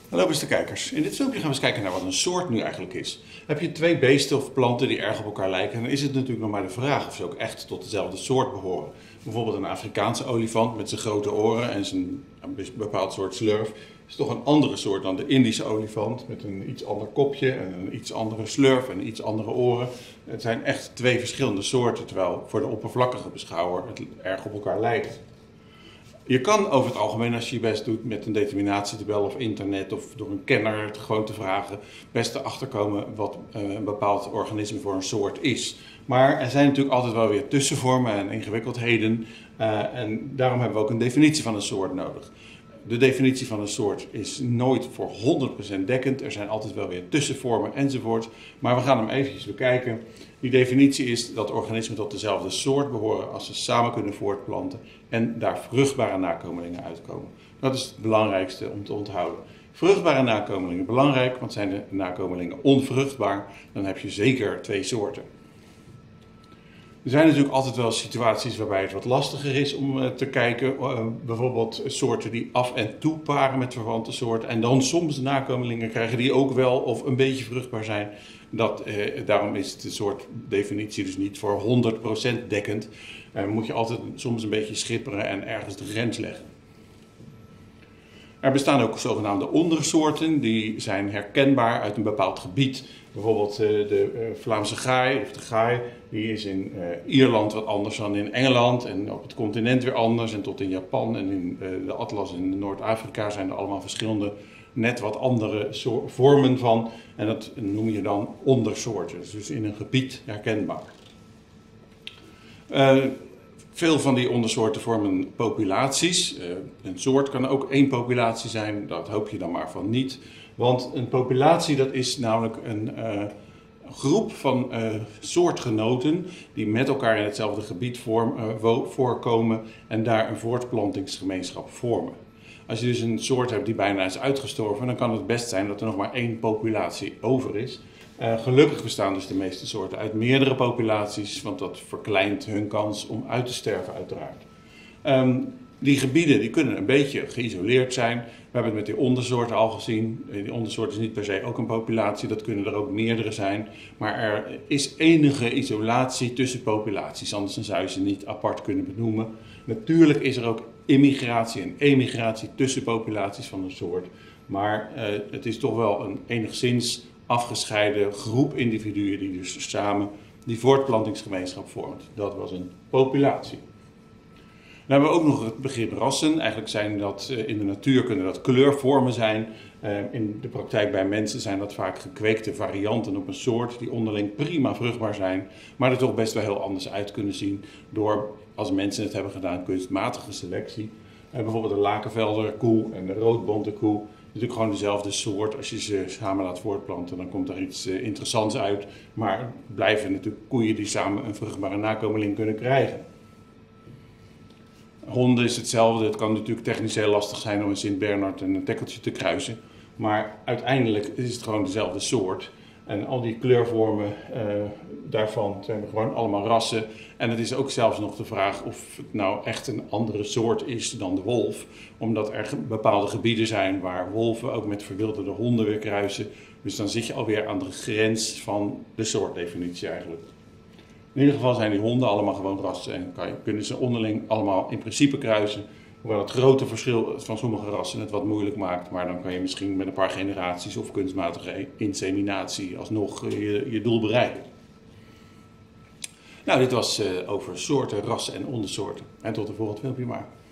Hallo beste kijkers, in dit filmpje gaan we eens kijken naar wat een soort nu eigenlijk is. Heb je twee beesten of planten die erg op elkaar lijken, dan is het natuurlijk nog maar de vraag of ze ook echt tot dezelfde soort behoren. Bijvoorbeeld een Afrikaanse olifant met zijn grote oren en zijn bepaald soort slurf is toch een andere soort dan de Indische olifant met een iets ander kopje en een iets andere slurf en iets andere oren. Het zijn echt twee verschillende soorten, terwijl voor de oppervlakkige beschouwer het erg op elkaar lijkt. Je kan over het algemeen, als je je best doet met een determinatietabel of internet of door een kenner het gewoon te vragen, best erachter komen wat een bepaald organisme voor een soort is. Maar er zijn natuurlijk altijd wel weer tussenvormen en ingewikkeldheden en daarom hebben we ook een definitie van een soort nodig. De definitie van een soort is nooit voor 100% dekkend. Er zijn altijd wel weer tussenvormen enzovoort. Maar we gaan hem eventjes bekijken. Die definitie is dat organismen tot dezelfde soort behoren als ze samen kunnen voortplanten en daar vruchtbare nakomelingen uitkomen. Dat is het belangrijkste om te onthouden. Vruchtbare nakomelingen belangrijk, want zijn de nakomelingen onvruchtbaar, dan heb je zeker twee soorten. Er zijn natuurlijk altijd wel situaties waarbij het wat lastiger is om te kijken. Bijvoorbeeld soorten die af en toe paren met verwante soorten. En dan soms nakomelingen krijgen die ook wel of een beetje vruchtbaar zijn. Daarom is de soort definitie dus niet voor 100% dekkend. Moet je altijd soms een beetje schipperen en ergens de grens leggen. Er bestaan ook zogenaamde ondersoorten, die zijn herkenbaar uit een bepaald gebied. Bijvoorbeeld de Vlaamse gaai, of de gaai, die is in Ierland wat anders dan in Engeland en op het continent weer anders. En tot in Japan en in de Atlas in Noord-Afrika zijn er allemaal verschillende, net wat andere vormen van. En dat noem je dan ondersoorten, dus in een gebied herkenbaar. Veel van die ondersoorten vormen populaties. Een soort kan ook één populatie zijn, dat hoop je dan maar van niet. Want een populatie, dat is namelijk een groep van soortgenoten die met elkaar in hetzelfde gebied voorkomen en daar een voortplantingsgemeenschap vormen. Als je dus een soort hebt die bijna is uitgestorven, dan kan het best zijn dat er nog maar één populatie over is. Gelukkig bestaan dus de meeste soorten uit meerdere populaties, want dat verkleint hun kans om uit te sterven uiteraard. Die gebieden die kunnen een beetje geïsoleerd zijn. We hebben het met die ondersoorten al gezien. Die ondersoort is niet per se ook een populatie, dat kunnen er ook meerdere zijn. Maar er is enige isolatie tussen populaties, anders zou je ze niet apart kunnen benoemen. Natuurlijk is er ook immigratie en emigratie tussen populaties van een soort. Maar het is toch wel een enigszins afgescheiden groep individuen die dus samen die voortplantingsgemeenschap vormt. Dat was een populatie. Dan hebben we ook nog het begrip rassen. Eigenlijk zijn dat in de natuur kunnen dat kleurvormen zijn. In de praktijk bij mensen zijn dat vaak gekweekte varianten op een soort die onderling prima vruchtbaar zijn, maar er toch best wel heel anders uit kunnen zien door, als mensen het hebben gedaan, kunstmatige selectie. Bijvoorbeeld de Lakenvelder koe en de roodbonte koe. Natuurlijk gewoon dezelfde soort. Als je ze samen laat voortplanten, dan komt er iets interessants uit. Maar het blijven natuurlijk koeien die samen een vruchtbare nakomeling kunnen krijgen. Honden is hetzelfde. Het kan natuurlijk technisch heel lastig zijn om een Sint-Bernard en een tekkeltje te kruisen. Maar uiteindelijk is het gewoon dezelfde soort. En al die kleurvormen daarvan zijn gewoon allemaal rassen. En het is ook zelfs nog de vraag of het nou echt een andere soort is dan de wolf. Omdat er bepaalde gebieden zijn waar wolven ook met verwilderde honden weer kruisen. Dus dan zit je alweer aan de grens van de soortdefinitie eigenlijk. In ieder geval zijn die honden allemaal gewoon rassen en kunnen ze onderling allemaal in principe kruisen. Hoewel het grote verschil van sommige rassen het wat moeilijk maakt. Maar dan kan je misschien met een paar generaties of kunstmatige inseminatie alsnog je doel bereiken. Nou, dit was over soorten, rassen en ondersoorten. En tot de volgende filmpje maar.